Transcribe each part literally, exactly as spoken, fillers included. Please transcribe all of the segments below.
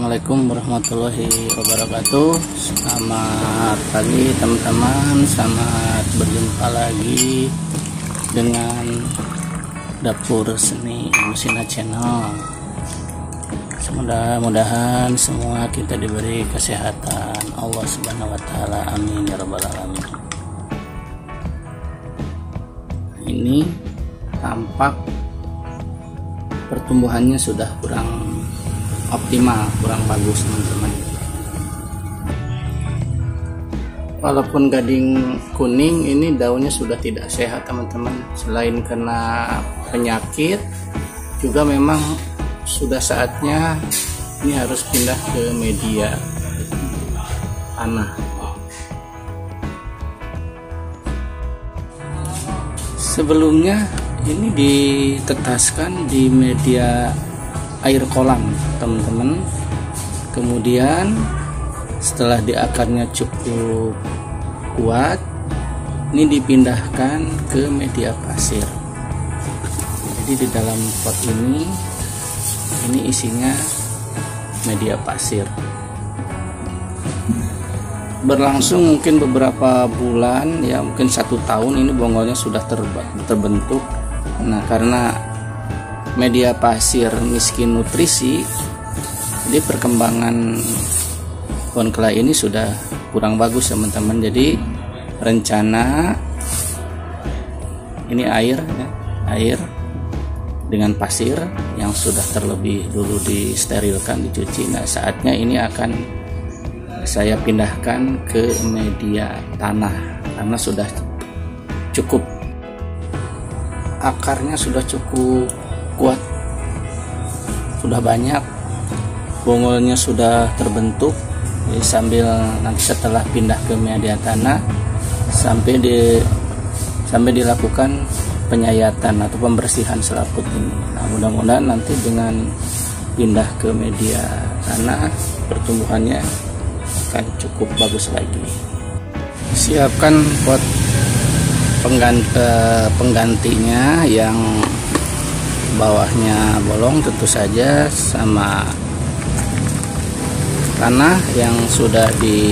Assalamualaikum warahmatullahi wabarakatuh. Selamat pagi teman-teman, selamat berjumpa lagi dengan Dapur Seni Musina Channel. Mudah-mudahan semua kita diberi kesehatan Allah Subhanahu wa taala, amin ya rabbal alamin. Ini tampak pertumbuhannya sudah kurang optimal, kurang bagus teman-teman. Walaupun gading kuning, ini daunnya sudah tidak sehat teman-teman. Selain kena penyakit, juga memang sudah saatnya ini harus pindah ke media tanah. Sebelumnya ini ditetaskan di media air kolam teman-teman, kemudian setelah di akarnya cukup kuat, ini dipindahkan ke media pasir. Jadi di dalam pot ini ini isinya media pasir. Berlangsung mungkin beberapa bulan, ya mungkin satu tahun, ini bonggolnya sudah terbentuk. Nah, karena media pasir miskin nutrisi, jadi perkembangan pohon kelai ini sudah kurang bagus teman-teman. Jadi rencana ini air ya, air dengan pasir yang sudah terlebih dulu disterilkan, dicuci. Nah, saatnya ini akan saya pindahkan ke media tanah karena sudah cukup, akarnya sudah cukup kuat, sudah banyak, bonggolnya sudah terbentuk. Jadi sambil nanti setelah pindah ke media tanah sampai di sampai dilakukan penyayatan atau pembersihan selaput ini. Nah, mudah-mudahan nanti dengan pindah ke media tanah pertumbuhannya akan cukup bagus lagi. Siapkan pot pengganti, penggantinya yang bawahnya bolong tentu saja, sama tanah yang sudah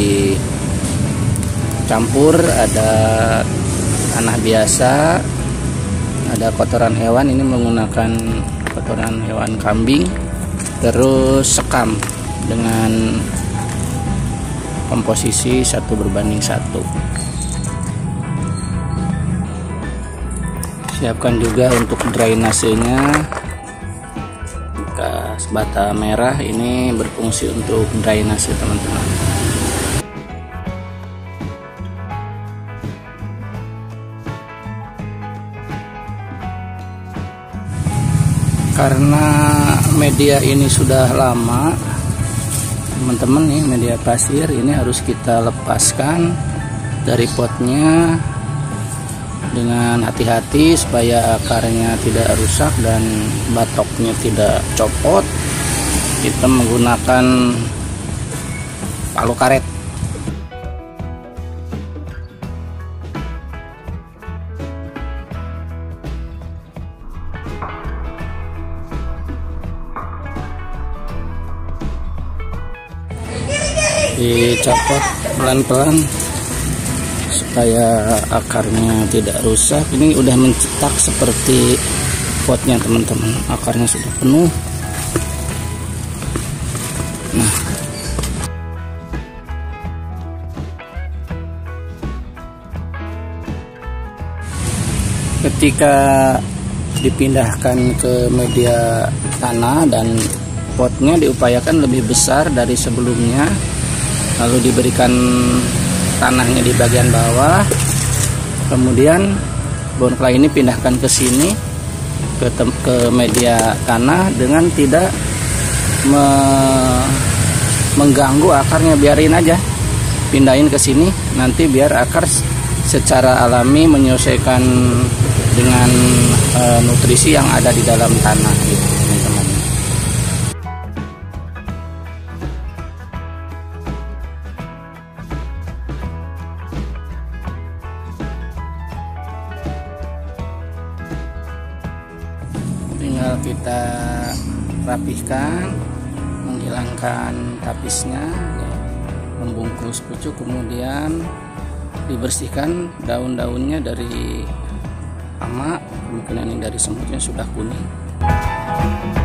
dicampur, ada tanah biasa, ada kotoran hewan, ini menggunakan kotoran hewan kambing, terus sekam dengan komposisi satu berbanding satu. Siapkan juga untuk drainasenya, gas bata merah ini berfungsi untuk drainase teman-teman. Karena media ini sudah lama teman-teman, nih media pasir ini harus kita lepaskan dari potnya dengan hati-hati supaya akarnya tidak rusak dan batoknya tidak copot. Kita menggunakan palu karet. Dicopot pelan-pelan supaya akarnya tidak rusak. Ini udah mencetak seperti potnya teman-teman, akarnya sudah penuh. Nah, ketika dipindahkan ke media tanah dan potnya diupayakan lebih besar dari sebelumnya, lalu diberikan tanahnya di bagian bawah, kemudian pohon kelai ini pindahkan ke sini ke, ke media tanah dengan tidak me, mengganggu akarnya. Biarin aja, pindahin ke sini, nanti biar akar secara alami menyesuaikan dengan e, nutrisi yang ada di dalam tanah gitu teman-teman. Tinggal kita rapihkan, menghilangkan tapisnya, ya, membungkus pucuk, kemudian dibersihkan daun-daunnya dari hama, kemungkinan ini dari semutnya sudah kuning.